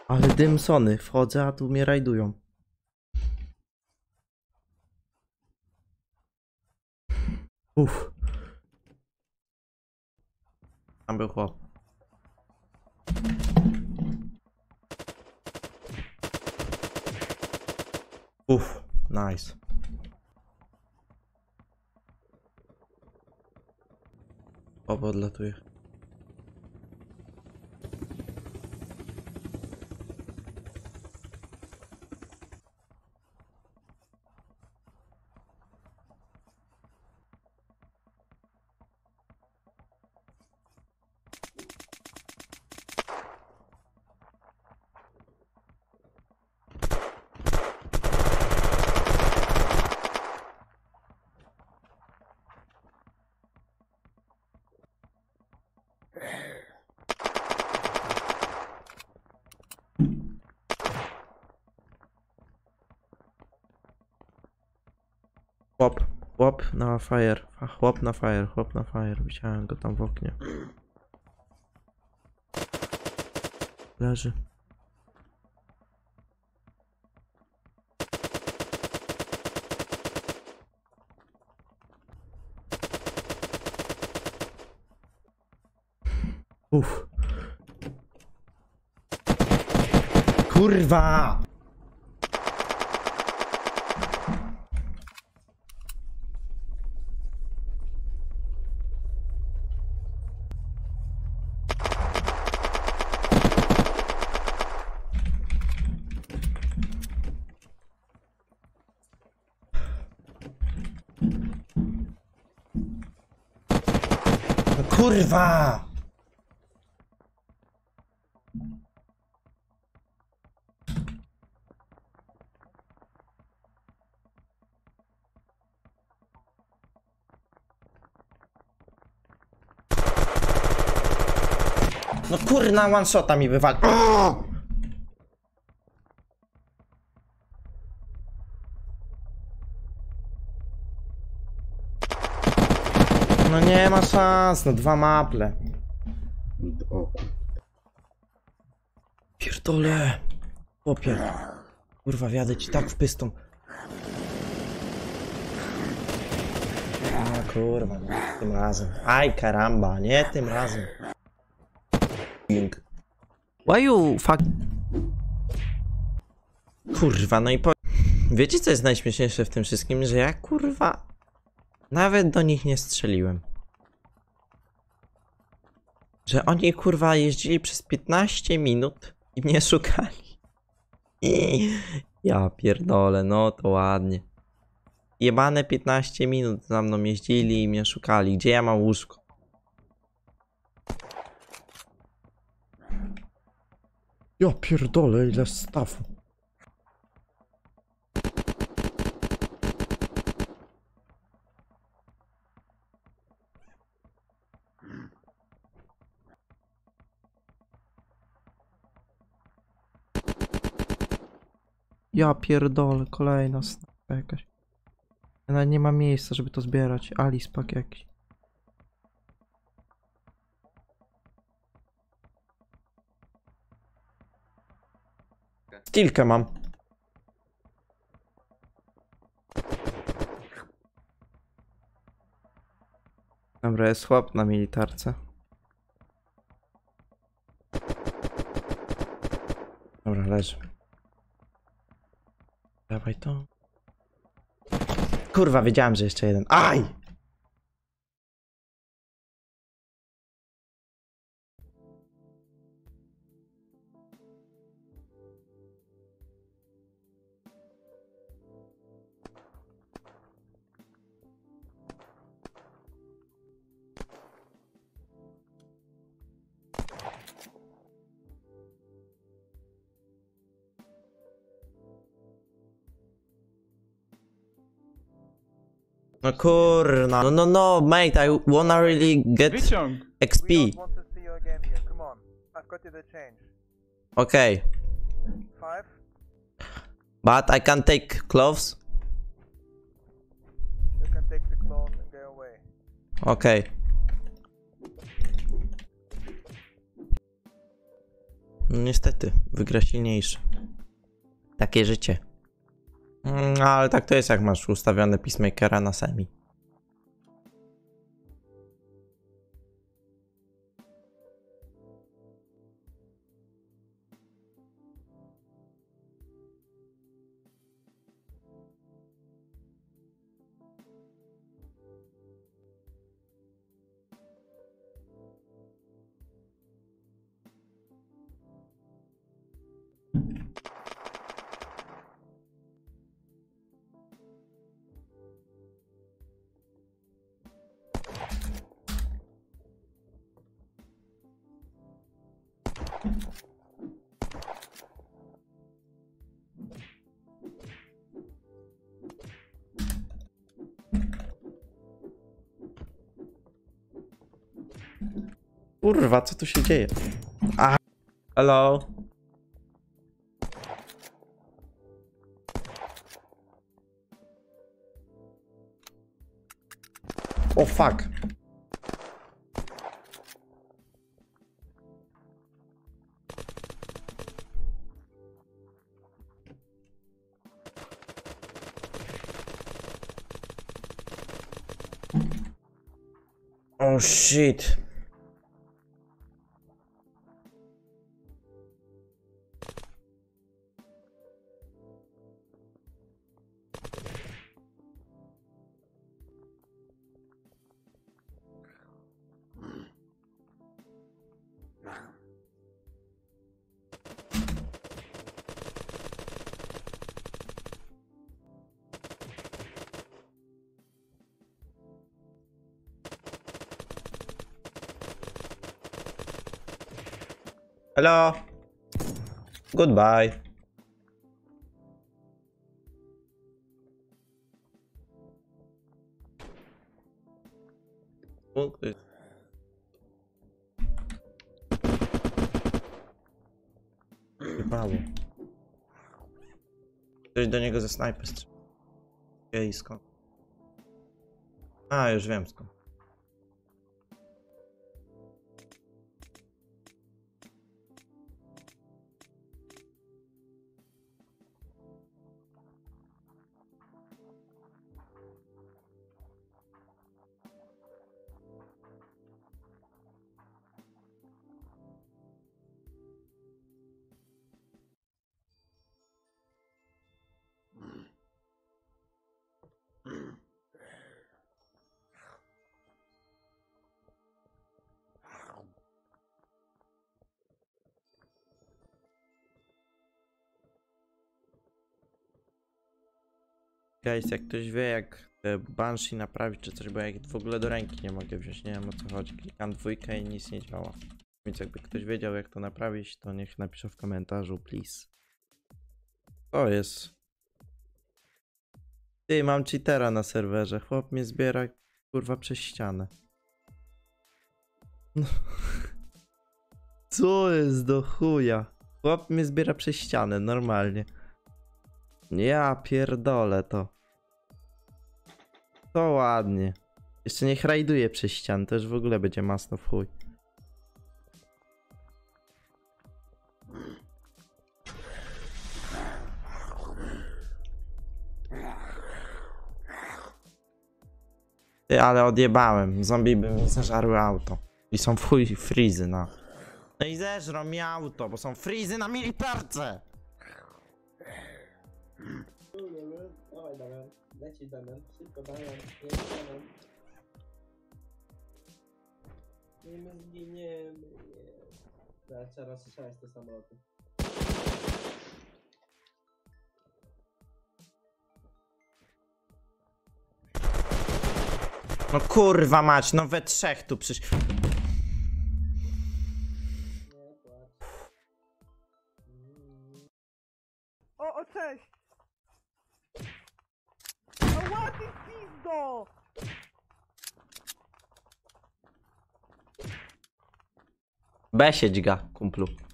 Ale Dymsony, wchodzę, a tu mnie rajdują. Uff. Tam był chłop. Uff, nice. Chłop odlatuje. Chłop na fire, chłop na fire, widziałem go tam w oknie. Leży. Uff. Kurwa! No kurwa! No kurna, one shota mi wywali. No nie ma szans, no 2 maple. Pierdolę. Chłopie. Kurwa, wjadę ci tak w pystą. A kurwa, nie tym razem. Aj karamba, nie tym razem. Why you fuck... Kurwa, no i po... Wiecie co jest najśmieszniejsze w tym wszystkim? Że ja kurwa... Nawet do nich nie strzeliłem. Że oni kurwa jeździli przez 15 minut i mnie szukali. Ja pierdolę, no to ładnie. Jebane 15 minut za mną jeździli i mnie szukali. Gdzie ja mam łóżko? Ja pierdolę, ile stawu. Ja pierdolę, kolejna snajpa jakaś. Ja nawet nie ma miejsca, żeby to zbierać. Alice pack jakiś. Stilkę mam. Dobra, jest chłop na militarce. Dobra, leży. Dawaj to. Kurwa, wiedziałem, że jeszcze jeden. Aj! No kurna, no, mate, I wanna really get XP. We don't want to see you again here. Come on. I've got you the change. Okay, 5. but I can take clothes. You can take the clothes and go away. Okay. No niestety, wygra silniejszy. Takie życie. Ale tak to jest, jak masz ustawione Peacemakera na semi. Kurwa, co tu się dzieje? A, hello? O fuck. Oh shit. Hello. Goodbye. Wypało. Ktoś do niego ze snajpy strzela. Ej, skąd? A, już wiem skąd. Guys, jak ktoś wie, jak Banshee naprawić czy coś, bo ja ich w ogóle do ręki nie mogę wziąć, nie wiem o co chodzi. Klikam dwójkę i nic nie działa. Więc jakby ktoś wiedział, jak to naprawić, to niech napisze w komentarzu, please. To jest. Ty, mam cheatera na serwerze. Chłop mnie zbiera, kurwa, przez ścianę. No. Co jest do chuja? Chłop mnie zbiera przez ścianę, normalnie. Ja pierdolę to. To ładnie. Jeszcze niech rajduje przez ścianę, to już w ogóle będzie masno w chuj. Ty, ale odjebałem. Zombie by mi zażarły auto. I są w chuj frizy na... No i zeżrą mi auto, bo są frizy na militarce! Dawaj Damian, leci Damian, szybko Damian, jedź Damian. Nie, my zginiemy, nie. Trzeba rozstrzałać te samoloty. No kurwa mać, no we trzech tu przysz... Nie płacz. O, cześć! O, ładny pizdo! B siedź ga, kumplu.